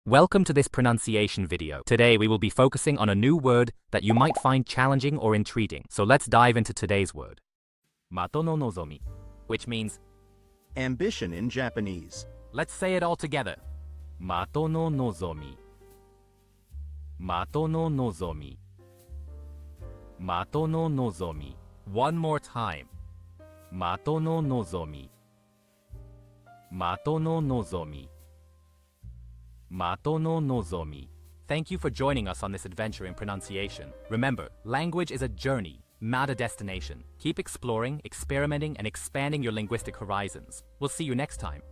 Welcome to this pronunciation video. Today we will be focusing on a new word that you might find challenging or intriguing. So let's dive into today's word. Matononozomi, which means ambition in Japanese. Let's say it all together. Matononozomi. Matononozomi. Matononozomi. One more time. Matononozomi. Matononozomi. Matononozomi. Thank you for joining us on this adventure in pronunciation. Remember, language is a journey, not a destination. Keep exploring, experimenting, and expanding your linguistic horizons. We'll see you next time.